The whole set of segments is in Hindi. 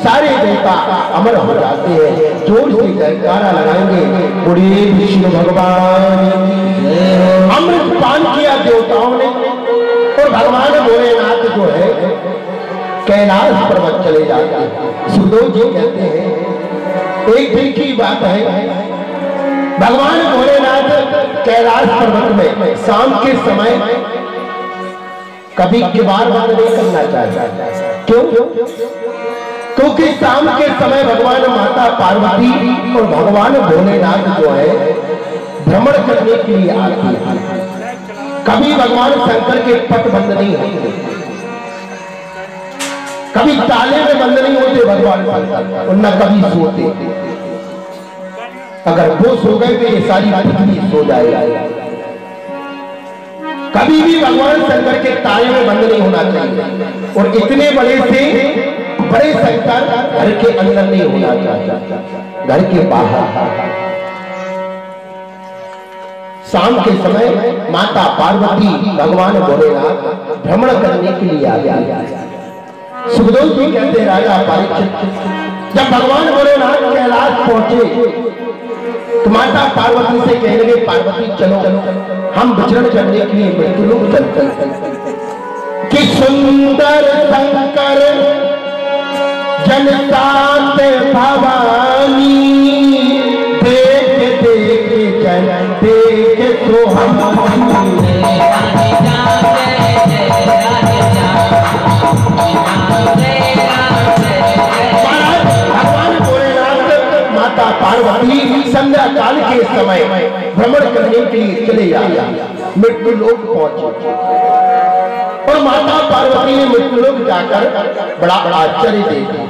सारे देवता अमर हो जाते हैं। जोर से जयकारा लगाएंगे, बोलिए विष्णु भगवान। अमृत पान किया देवताओं ने और भगवान भोलेनाथ जो है कैलाश पर्वत चले जाते हैं। सुखदेव जी कहते हैं एक दिन की बात है, भगवान भोलेनाथ कैलाश पर्वत में शाम के समय कभी किबार बंद नहीं करना चाहता। क्यों? क्योंकि शाम के समय भगवान माता पार्वती और भगवान भोलेनाथ जो है भ्रमण करने के लिए आते हैं। कभी भगवान शंकर के पट बंद नहीं होते, कभी ताले में बंद नहीं होते भगवान शंकर, और न कभी सोते। अगर वो सो गए तो ये सारी पृथ्वी सो जाएगा। कभी भी भगवान शंकर के ताले में बंद नहीं होना चाहिए, और इतने बड़े से बड़े शंकर घर के अंदर नहीं होना चाहिए, घर के बाहर। शाम के समय माता पार्वती भगवान भोलेनाथ भ्रमण करने के लिए आ गया। सुखदेव जी कहते हैं राजा परीक्षित जब भगवान भोलेनाथ कैलाश पहुंचे तो माता पार्वती से कहने लगे, पार्वती चलो हम विचरण करने के लिए मृत्युलोक चलते हैं। कि सुंदर शंकर जनतात भवानी, देख देख जन देख तो हम पार्वती संध्या काल के समय भ्रमण करने के लिए चले आया, मृत्युलोक पहुंचे। और माता पार्वती ने मृत्युलोक जाकर बड़ा आश्चर्य देखा।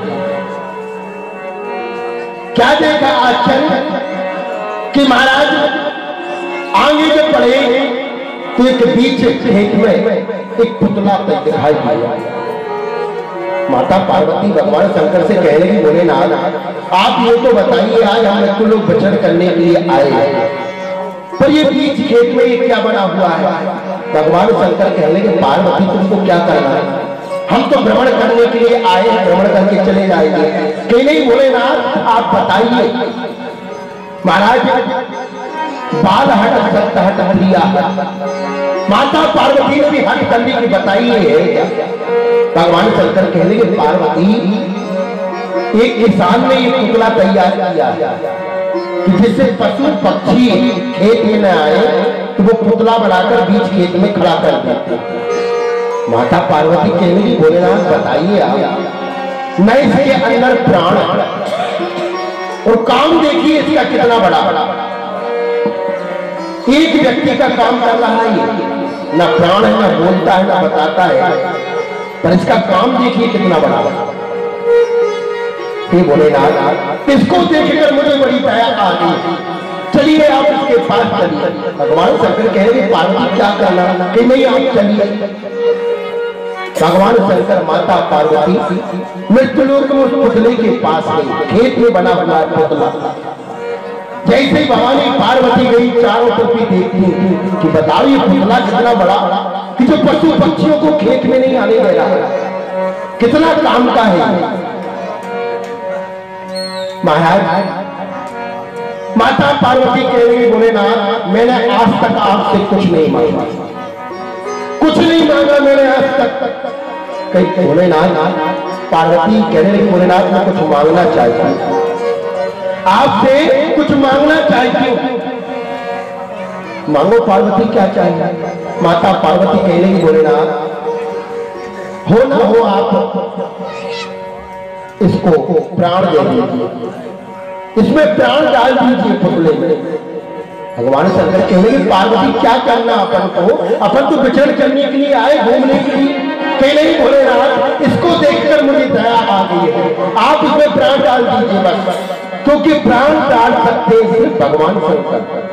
क्या देखा आश्चर्य? कि महाराज आगे जब बढ़े तो एक बीच खेत में एक पुतला दिखाई दिया। माता पार्वती भगवान शंकर से कह रही, भोलेनाथ आप ये तो बताइए आज हम मृत्यु लोग विचरण करने के लिए आए, पर ये बीच खेत में ये क्या बना हुआ है? भगवान शंकर कह रहे, पार्वती तुमको क्या करना है? हम तो भ्रमण करने के लिए आए, भ्रमण करके चले जाएंगे। कहीं नहीं भोलेनाथ आप बताइए। महाराज बाल हट सख्त हट लिया। माता पार्वती ने भी हट करने की बताई है। भगवान शंकर कहने के, पार्वती एक किसान ने ये पुतला तैयार किया कि जिससे पशु पक्षी खेत में न आए तो वो पुतला बनाकर बीच खेत में खड़ा कर देते। माता पार्वती कहने की, भोलेनाथ बताइए आप, न इसके अंदर प्राण और काम देखिए इसका कितना बड़ा। एक व्यक्ति का काम कर रहा है ये, न प्राण है, न बोलता है, न बताता है, पर इसका काम देखिए कितना बड़ा। ये भोलेनाथ इसको देखकर मुझे बड़ी दया आ गई, चलिए आप इसके पास चलिए। भगवान शंकर कह रहे, पार्वती क्या करना? कि नहीं आप चलिए। भगवान शंकर माता पार्वती मृत्युलोक में उस पुतले के पास गई, खेत में बना हुआ पुतला। जैसे ही भवानी पार्वती गई चारों तरफ देखती कि बताओ ये पुतला कितना बड़ा कि जो पशु पक्षियों को खेत में नहीं आने दे रहा, कितना काम का है। महाराज माता पार्वती कह रही, भोलेनाथ मैंने आज तक आपसे कुछ नहीं मांगा, कुछ नहीं मांगा मैंने आज तक। कहीं भोलेनाथ पार्वती कह रही, भोलेनाथ मैं कुछ मांगना चाहता हूं, आपसे कुछ मांगना चाहती हूं। मांगो पार्वती क्या चाहिए? माता पार्वती कह रही, भोलेनाथ हो ना हो आप इसको प्राण दे दीजिए, इसमें प्राण डाल दीजिए पुतले में। भगवान शंकर कह रहे, पार्वती क्या करना अपन को? अपन तो विचरण करने के लिए आए, घूमने के लिए। कह नहीं भोलेनाथ इसको देखकर मुझे दया आ गई है, आप इसमें प्राण डाल दीजिए बस, क्योंकि प्राण डाल सकते हैं सिर्फ भगवान शंकर।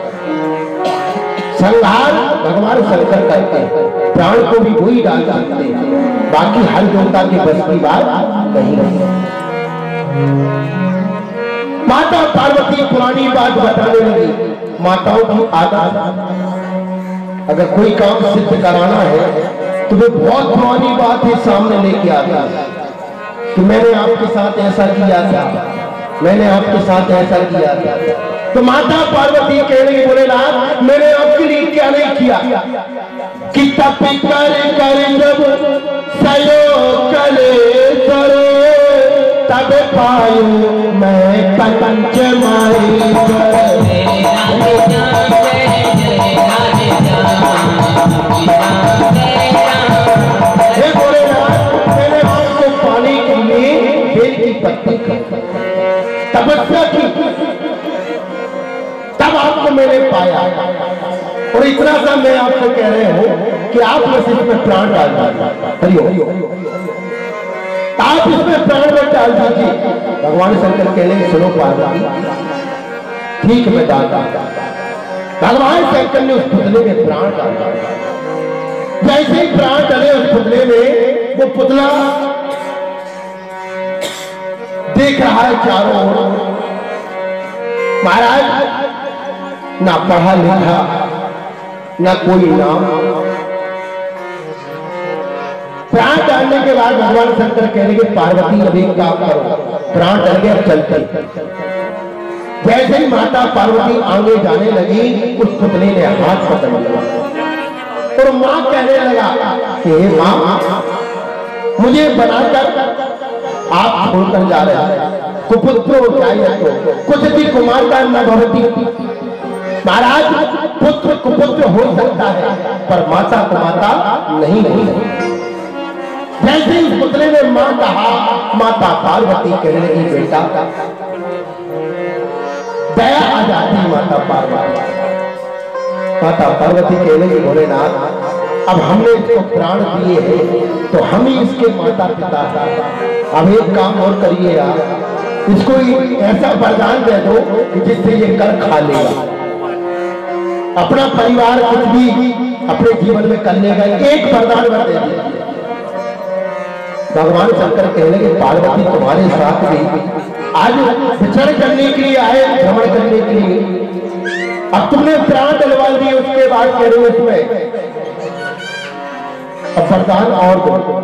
संहार भगवान शंकर करते हैं, प्राण को भी वही डाल सकते हैं, बाकी हर देवता के बस की बात नहीं है। माता पार्वती पुरानी बात बताने लगी। माताओं की आदत, अगर कोई काम सिद्ध कराना है तो वो बहुत पुरानी बात है सामने लेके आता है। कि मैंने आपके साथ ऐसा किया था, मैंने आपके साथ ऐसा किया था। तो माता पार्वती कह रही भोलेनाथ मैंने आपके लिए क्या नहीं किया कि तप कर कर जब सयो करे करे तब पायूं मैं पंच माई मैंने आपको पाने के लिए बेल की पत्ती तपस्या की, तब आपको मैंने पाया। और इतना सा मैं आपको कह रहे हूं कि आप इसमें प्राण डाल दीजिए, आप इसमें प्राण में डाल दीजिए। भगवान शंकर कह लेंगे सुनो पार्वती ठीक मैं डालता। भगवान शंकर ने उस पुतले में प्राण डाला। जैसे ही प्राण डाले उस पुतले में, वो पुतला देख रहा है चारों ओर। महाराज ना पढ़ा लिखा ना कोई नाम। प्राण डालने के बाद भगवान शंकर कह रहे कि पार्वती अभी काम करो, प्राण डल गया चलते। जैसे ही माता पार्वती आगे जाने लगी उस पुतले ने हाथ पकड़ लिया और मां कहने लगा कि हे मां मुझे बनाकर आप छोड़कर जा रहे हैं, कुपुत्रो जायतो कुछ कुमारता न भवति। महाराज पुत्र कुपुत्र हो सकता है पर माता को माता नहीं हो सकती। जैसे ही पुतले ने मां कहा, माता पार्वती कहने लगी बेटा दया आ जाती। माता पार्वती कहने लगी भोलेनाथ अब हमने इसको प्राण दिए हैं तो हम ही इसके माता पिता हैं। अब एक काम और करिएगा, इसको ऐसा वरदान दे दो कि जिससे ये कर खा लेगा, अपना परिवार कुछ भी अपने जीवन में कर लेगा। एक वरदान दे दीजिए। भगवान शंकर कहने लगे पार्वती तुम्हारे साथ भी आज विचरण करने के लिए आए, भ्रमण करने के लिए। अब तुमने प्राण डलवा दिए, उसके बाद कह रहे हो इसमें अब वरदान और दो।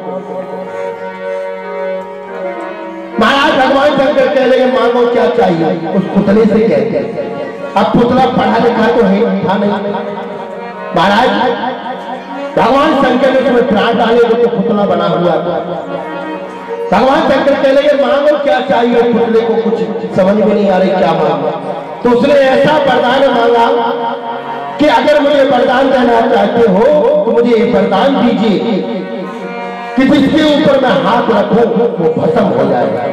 महाराज भगवान शंकर कह लगे मांगो क्या चाहिए। उस पुतले से कहते हैं, अब पुतला पढ़ा लिखा तो है था नहीं। महाराज भगवान शंकर ने उसमें प्राण डाले तो पुतला बना हुआ था। भगवान शंकर कह लगे मांगो क्या चाहिए। पुतले को कुछ समझ में नहीं आ रही क्या मांगा, तो उसने ऐसा वरदान मांगा कि अगर मुझे वरदान देना चाहते हो तो मुझे ये वरदान दीजिए कि जिसके ऊपर मैं हाथ रखूं वो भस्म हो जाएगा।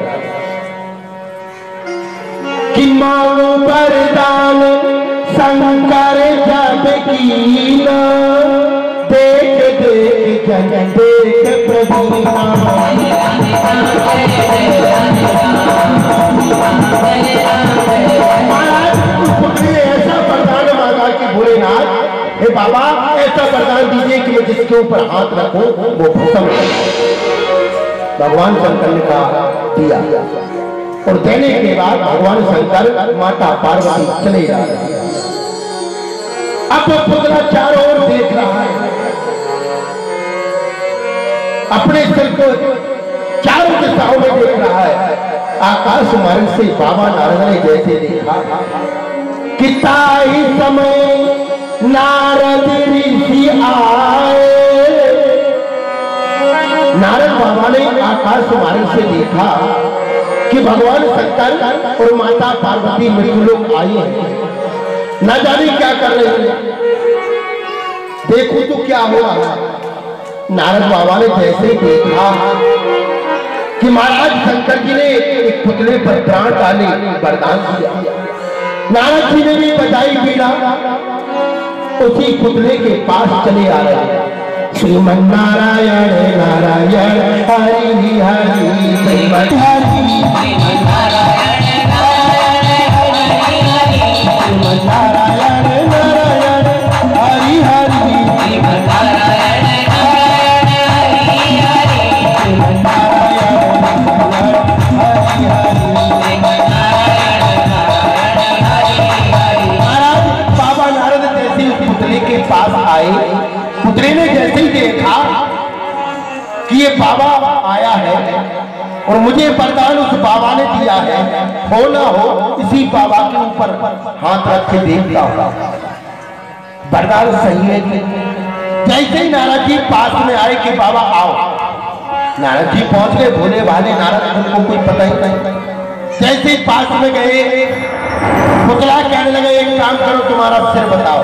कि मांगो वरदान शंकर जब कीना, देख देख जन देख प्रभुना। महाराज उस पुत्री ने ऐसा वरदान मांगा कि भोलेनाथ हे बाबा ऐसा वरदान दीजिए कि मैं जिसके ऊपर हाथ रखूं वो भस्म हो। भगवान शंकर ने कहा दिया, और देने के बाद भगवान शंकर माता पार्वती चले जा रहे हैं। अब वो पुतला चारों ओर देख रहा है, अपने सिर को चारों दिशाओं में देख रहा है। आकाश मार्ग से बाबा नारद ने जैसे देखा कि ताई समय नारद ऋषि आए। नारद बाबा ने आकाश मार्ग से देखा कि भगवान शंकर और माता पार्वती मृत्युलोक आई हैं, न जाने क्या कर रहे हैं। देखो तो क्या हुआ। नारद बाबा ने जैसे देखा कि महाराज शंकर जी ने एक पुतले पर प्राण डाले, वरदान दिया। नारद जी ने भी बजाई बीड़ा, उसी पुतले के पास चले आ रहे हैं। श्रीमन नारायण नारायण हरि हरि श्रीमन हरि श्रीमन नारायण नारायण हरि हरि श्रीमन नारायण नारायण हरि हरि श्रीमन नारायण नारायण हरि हरि श्रीमन नारायण हरि हरि श्रीमन नारायण नारायण हरि हरि। महाराज बाबा नारद जैसे पुतले के पास आए, पुतले ने जैसे ही देखा कि ये बाबा आया है और मुझे वरदान उस बाबा ने दिया है, हो ना हो इसी बाबा के ऊपर हाथ रख के देखता हूं वरदान सही है कि। जैसे ही नारद जी पास में आए कि बाबा आओ, नारद जी पहुंच गए, भोले भाले नारद, उनको कोई पता ही नहीं। जैसे ही पास में गए, पुतला कहने लगे एक काम करो, तुम्हारा सिर बताओ।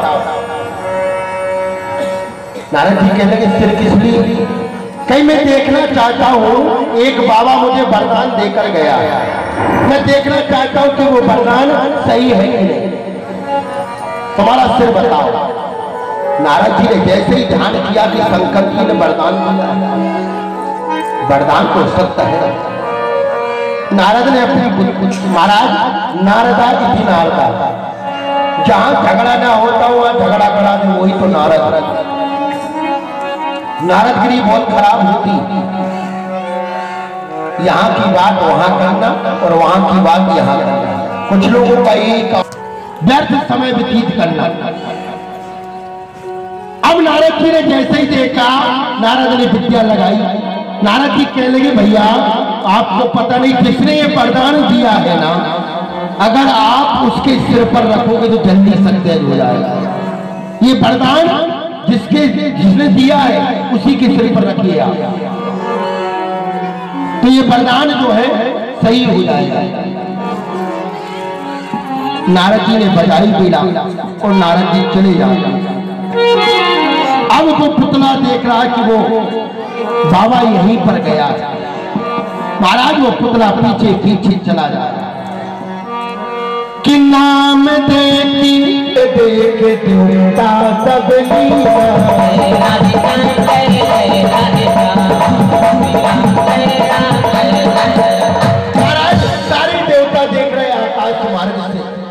नारद जी कहने लगे सिर किस लिए? कहीं मैं देखना चाहता हूं, एक बाबा मुझे वरदान देकर गया है, मैं देखना चाहता हूं कि वो वरदान सही है कि नहीं, तुम्हारा सिर बताओ। नारद जी ने जैसे ही ध्यान किया कि शंकर जी ने वरदान दिया, वरदान तो सत्य है। नारद ने अपनी बुद्धि कुछ, महाराज नारदा इति नारदा, जहां झगड़ा ना होता हो वहां झगड़ा करा दे, वही तो नारद। नारदगिरी बहुत खराब होती, यहाँ की बात वहां करना और वहां की बात यहाँ करना, कुछ लोगों का एक व्यर्थ समय व्यतीत करना। अब नारद जी ने जैसे ही देखा, नारद ने विद्या लगाई। नारद जी कहने लगे भैया आपको पता नहीं, जिसने ये वरदान दिया है ना, अगर आप उसके सिर पर रखोगे तो जल्दी सत्य हो जाएगा। ये वरदान जिसने दिया है उसी के सिर पर रखिए आप, तो ये वरदान जो है सही हो जाएगा। नारद जी ने बजाई बीड़ा और नारद जी चले जाते। अब वो पुतला देख रहा कि वो बाबा यहीं पर गया है। महाराज वो पुतला पीछे पीछे चला जा रहा कि नाम देती देख देवता सब महाराज सारे देवता देख रहे आकाश मार्ग से।